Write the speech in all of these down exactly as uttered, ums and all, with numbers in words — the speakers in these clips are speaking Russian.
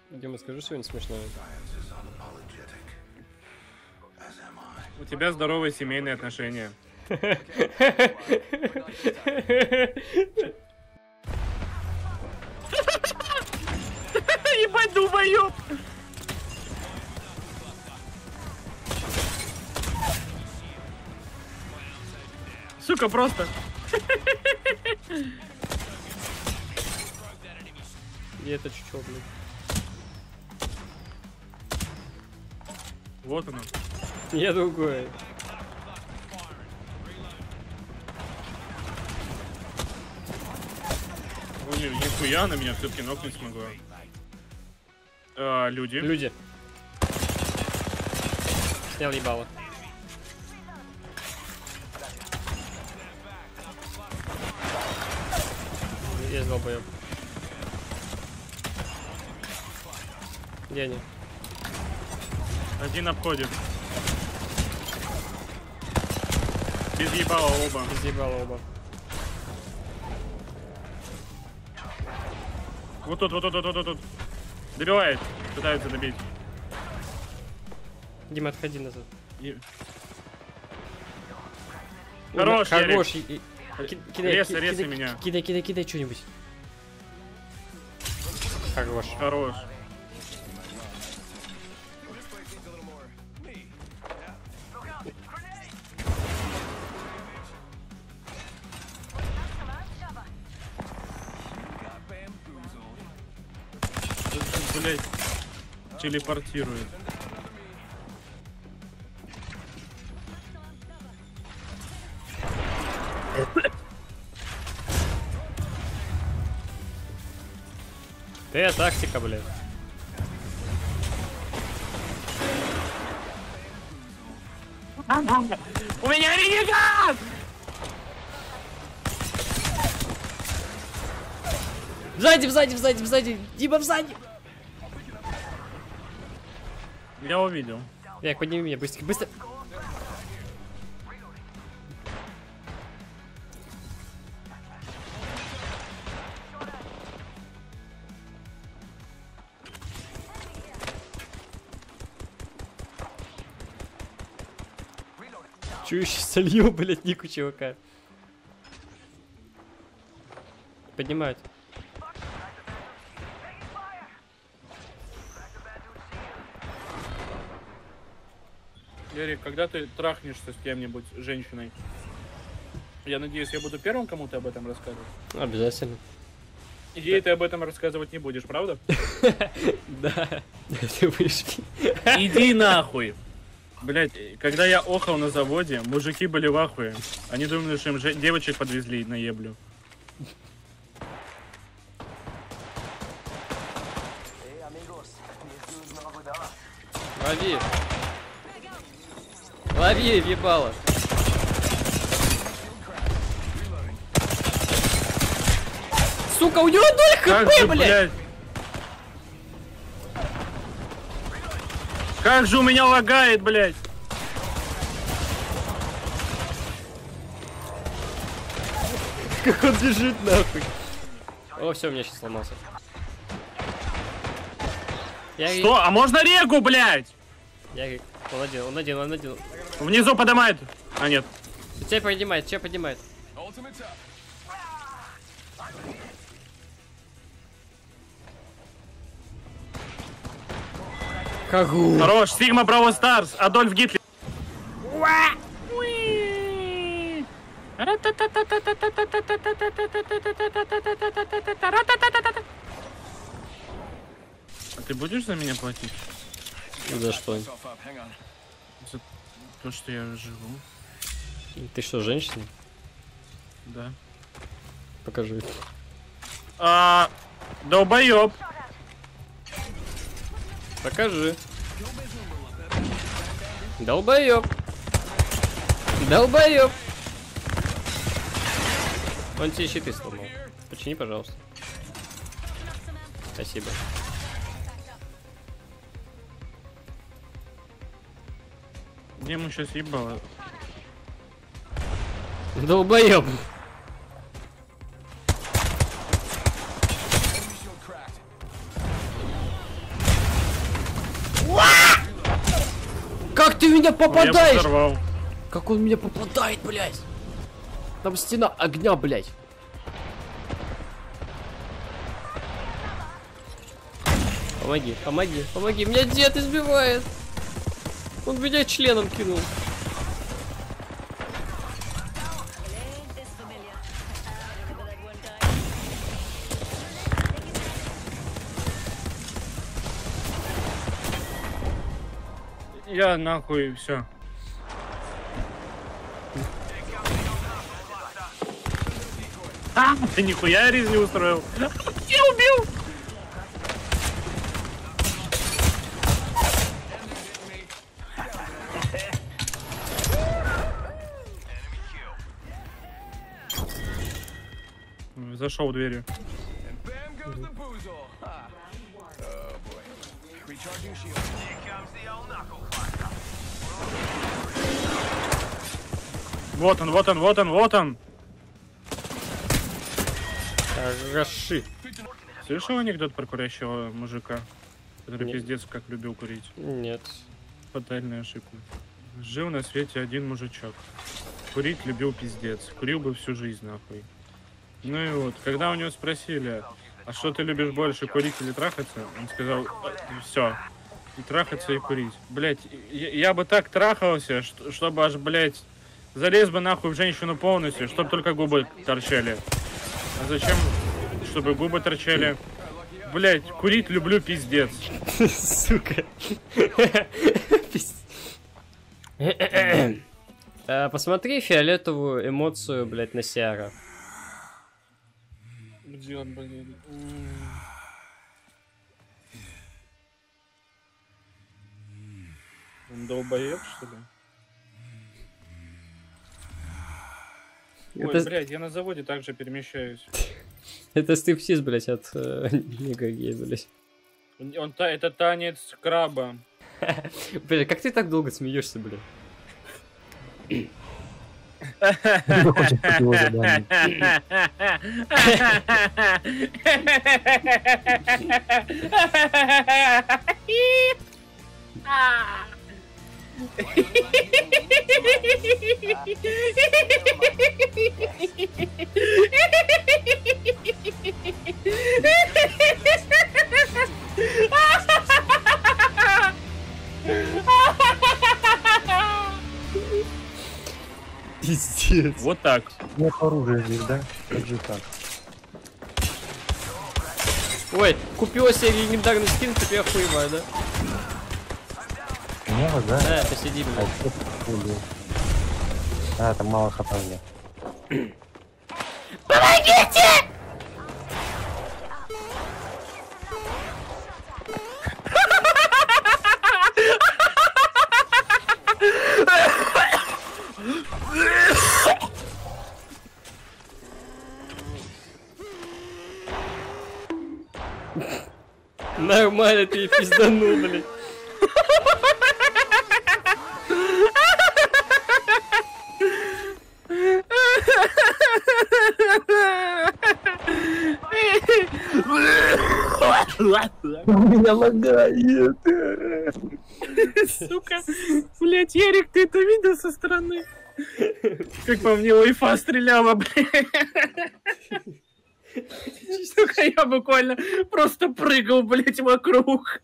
Дима, скажи что-нибудь смешное. У тебя здоровые семейные отношения. Ебать, долбоёб! Сука, просто. И это чё, блин? Вот оно. Я другой. Ой, нихуя она меня все-таки нокнуть смогла. А, люди. Люди. Снял ебало. Есть долбоёб. Где они? Один обходит. Без ебала оба. Без ебало оба. Вот тут, вот тут, вот тут, вот тут. Добивает. Пытаются добить. Дима, отходи назад. И... Хорош, Хорош. Ярик. И... Ки- Кидай, Резай, ки- резай кидай, меня. Кидай, кидай, кидай что-нибудь. Хорош. Хорош. Блять, телепортирует. Ты тактика, блядь. У меня ренегат! Сзади, сзади, сзади, сзади. Дима, сзади. Я увидел. Як, подними меня, быстро, быстро. Чё, сейчас солью, блядь, нику чувака. Поднимают. Ярик, когда ты трахнешься с кем-нибудь, женщиной, я надеюсь, я буду первым кому-то об этом рассказывать. Обязательно. Ей ты об этом рассказывать не будешь, правда? Да. Ты вышки. Иди нахуй. Блять, когда я охал на заводе, мужики были в ахуе. Они думали, что им же девочек подвезли на еблю. Лови. Лови, ебало. Сука, у него ноль хп, блядь. Как же у меня лагает, блядь. Как он бежит, нахуй. О, все, у меня сейчас сломался. Я... Что? А можно регу, блядь? Я... Он один, он один, он один. Внизу поднимает. А, нет. Тебя поднимает, тебя поднимает. Кагу. Хорош, Сигма Браво Старс, Адольф Гитлер. А ты будешь за меня платить? За что? За то, что я живу. Ты что, женщина? Да. Покажи. А, долбоёб. Покажи. Долбоёб. Долбоёб. Он тебе щиты сломал. Почини, пожалуйста. Спасибо. Где ему сейчас ебало? Долбоёб. ты меня Я попадаешь? взорвал. Как он меня попадает, блядь? Там стена огня, блядь. Помоги, помоги, помоги. Меня дед избивает. Он меня членом кинул. Я нахуй все. А, ты нихуя резни устроил. Я убил. Зашел дверью. Вот он, вот он, вот он, вот он. Хороши. Слышал анекдот про курящего мужика, который Нет. пиздец как любил курить? Нет. Фатальная ошибка. Жил на свете один мужичок. Курить любил пиздец. Курил бы всю жизнь, нахуй. Ну и вот, когда у него спросили, а что ты любишь больше, курить или трахаться? Он сказал, все. И трахаться, и курить. Блять, я, я бы так трахался, что, чтобы аж, блять, залез бы нахуй в женщину полностью, чтобы только губы торчали. А зачем, чтобы губы торчали? Блять, курить люблю пиздец. Сука. Посмотри фиолетовую эмоцию, блять, на Сиара. Где он, блин? Он долбоеб, что ли? Ой, Это... блядь, я на заводе также перемещаюсь. Это стриптиз, блять, от э, негагей, блять. Он, он та, это танец краба. Блять, как ты так долго смеешься, блядь? Кто хочет под его задание? Пиздец. Вот так. Нет оружия здесь, да? Как же так? Ой, купила себе легендарный скин, теперь охуеваю, да? Много, да? Да, посиди, А, блядь. что ты убил? А, там мало хп. Помогите! Нормально ты пизданул, блядь. Меня лагает. Сука. Блять, Ярик, ты это видел со стороны? Как по мне, лайфа стреляла, блядь. Сука, я буквально просто прыгал, блять, вокруг.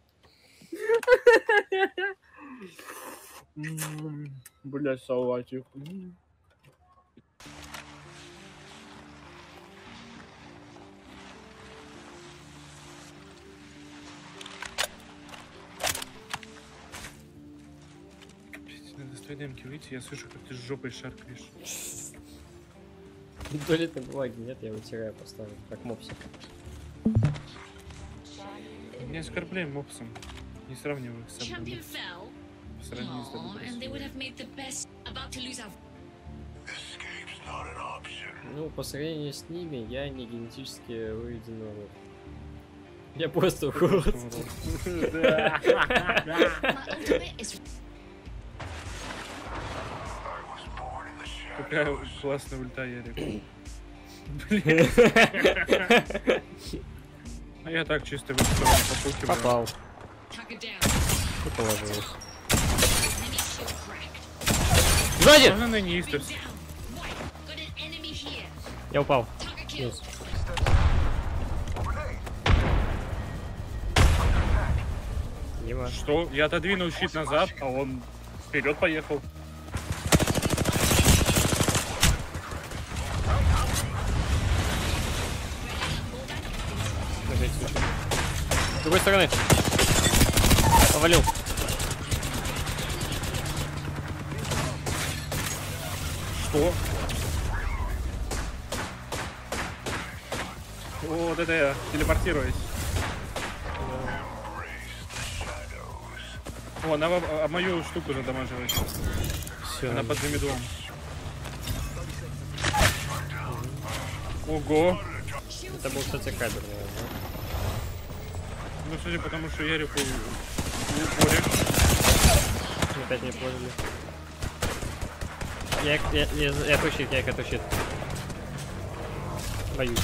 Блять, салатик. Надо с твоей демки выйти, я слышу, как ты с жопой шаркаешь. Туалетной бумаги нет, я вытираю, поставлю, как мопсик. Не оскорбляй мопсом. Не сравнивай их с собой. Champion fell. Сравни с тобой. Oh, and they would have made the best. About to lose our. Ну, по сравнению с ними, я не генетически выведенный урод. Я просто урод. My ultimate is. Какая классная ульта, Ярик. А я так чисто выступаю, попукиваю. Попал. Track it down. И положилось. Enemy Сзади! Она на неистовстве. Down. White. Got an enemy here. Я упал. Target kill. Вниз. Дима. Что? Я отодвинул щит назад, а он вперед поехал. Опять слышу. С другой стороны. Повалил. Что? О, вот это я телепортируюсь. О, она об, об мою штуку задамаживает. Все. Она под медвом. Ого. Это был, кстати, кадр, наверное. Ну, судя по тому, что Ярику упорит. Опять не поняли. Я, я, я, я тащит, я тащит. Боюсь.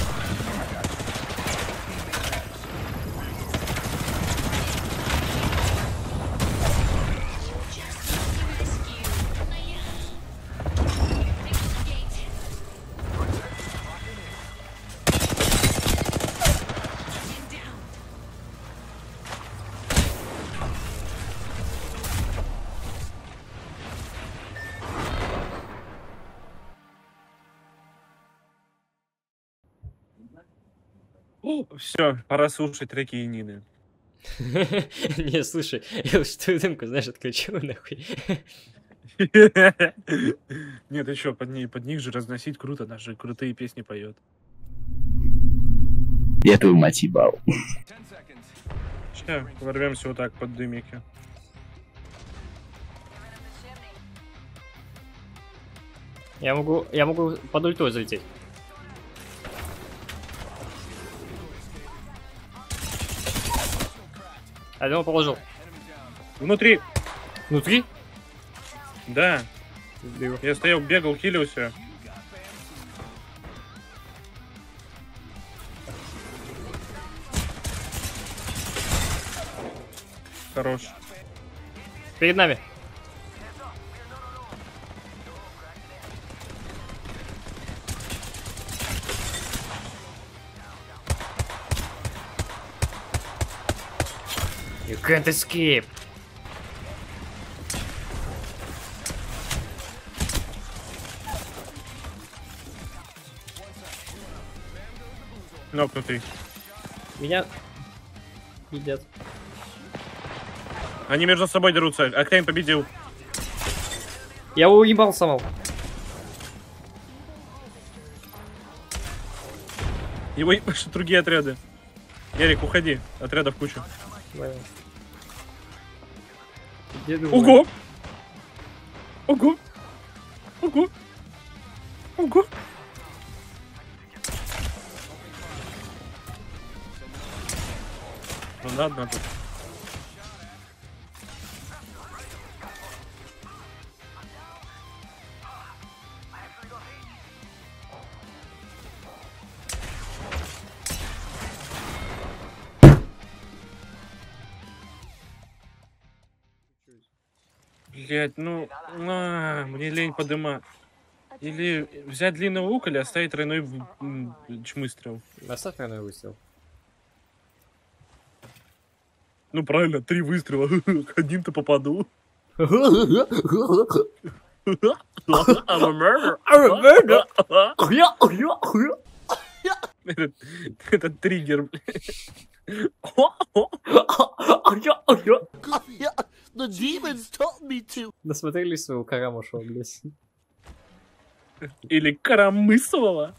Все, пора слушать треки и Нины. Не, слушай, я уж твою дымку, знаешь, отключил нахуй. Нет, ты что, под, ней, под них же разносить круто, даже крутые песни поет. Я твою мать ебал. Сейчас ворвемся вот так под дымики. Я могу, я могу под ультой залететь. Одного положил. Внутри! Внутри? Да. Бегу. Я стоял, бегал, хилился. Хорош. Перед нами. You can't escape. Нокнутый. Меня едят. Они между собой дерутся. Октейн победил. Я уебал самого. Его ебашут другие отряды. Ярик, уходи. Отрядов куча. Давай. Где ты, Ого! Ого! Ого! Ого! Ну надо, надо. Блять, ну, а, мне лень подыма. Или взять длинный лук, или оставить тройной в- м, чмыстрел. Оставь, наверное, выстрел. Ну правильно, три выстрела. Один-то попаду. Это, это триггер, блядь. The demons told me to. Насмотрелись своего Карамушева, блядь. Или коромыслова.